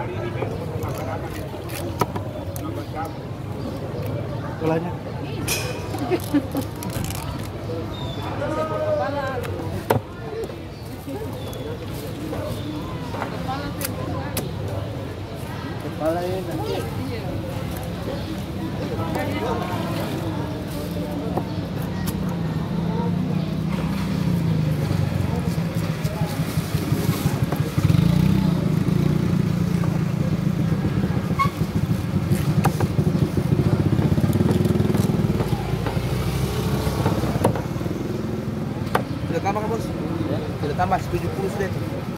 Kulanya. Kepala ya nanti. Sudah tambah kan bos? Ya. Sudah tambah 7.